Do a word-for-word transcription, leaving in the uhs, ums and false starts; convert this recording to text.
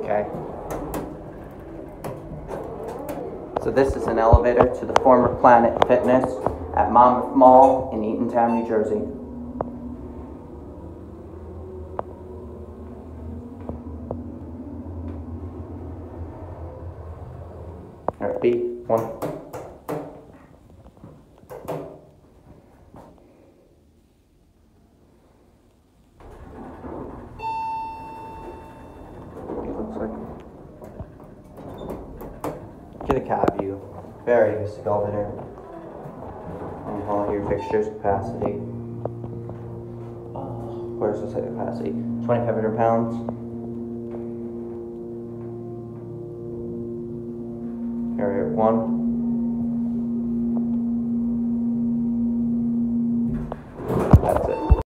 Okay. So this is an elevator to the former Planet Fitness at Monmouth Mall in Eatontown, New Jersey. All right, B, one. To the cab view. Very basic elevator. And all your fixtures, capacity. Oh, where's the site capacity? twenty-five hundred pounds. Area one.